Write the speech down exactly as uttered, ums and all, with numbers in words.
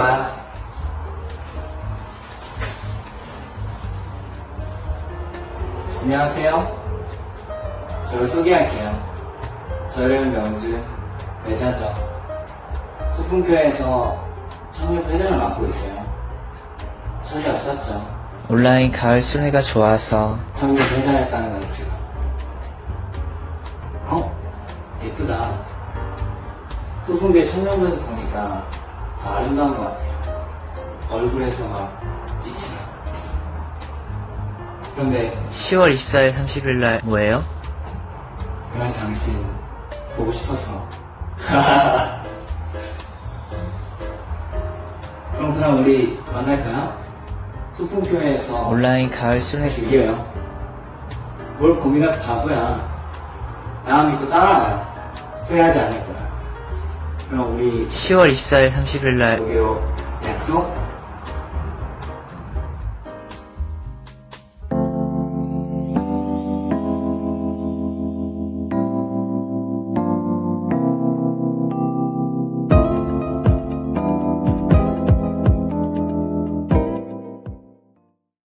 와요. 안녕하세요. 저를 소개할게요. 저 이름 명준, 외자죠. 소풍교회에서 청년 회장을 맡고 있어요. 철이 없었죠. 온라인 가을 순회가 좋아서 청년 회장했다는 거지. 어? 예쁘다. 소풍교회 청년부에서 보니까 더 아름다운 것 같아요. 얼굴에서 막 빛이 나. 그런데 시월 이십사일 삼십일 날 뭐예요? 그날 당신 보고 싶어서. 그럼 그냥 우리 만날까요? 소풍교회에서 온라인 가을 순회 즐겨요. 뭘 고민할 바보야. 나만 믿고 따라와요. 후회하지 않을 거야. 그럼 우리 시월 이십사일 삼십일 날 여기로 약속?